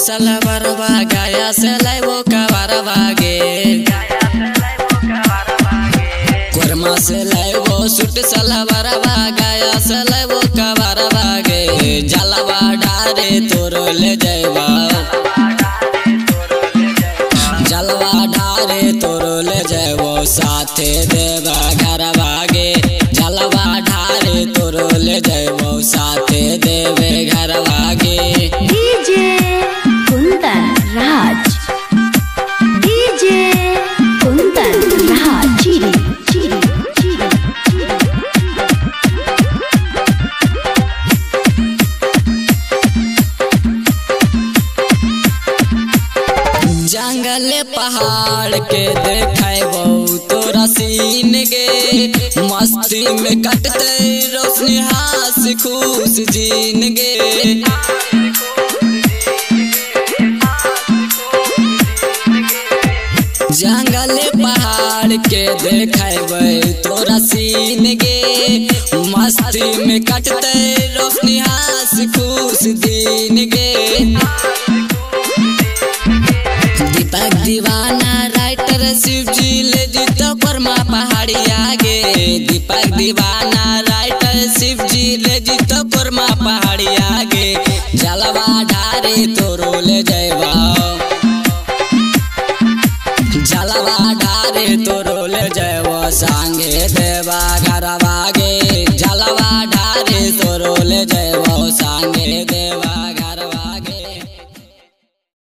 सलवारवा गाया से लाइबो कवारवा गे कोरमा से लाइबो सूट सलवारवा गाया से लाइबो कवारवा गे जलवा डारे तोरो ले जाइबा जलवा डारे तोरो ले जाइबो साथे देवा घरवा गे जलवा ढारे तोरो ले जाइबो साथे देवे घरवा गे। डीजे कुंदन राज डीजे कुंदन राज जंगल पहाड़ के देखाइबो तोरा सीन गे मस्ती में कटते रोशनी हास खुश जीन गे जंगल पहाड़ के देखाइबो तोरा सीन गे मस्ती में कटते रोशनी हास खुश दिन गे दीपक दीवाना राइटर शिवजी ले जीतो परमा पहाड़ी आगे दीपक दीवाना राइटर शिवजी ले जीतो परमा पहाड़ी आगे जलवा ढारे तोरो ले जाइबा जलवा ढारे तोरो ले जाइबो संगे देवा घरवा गे।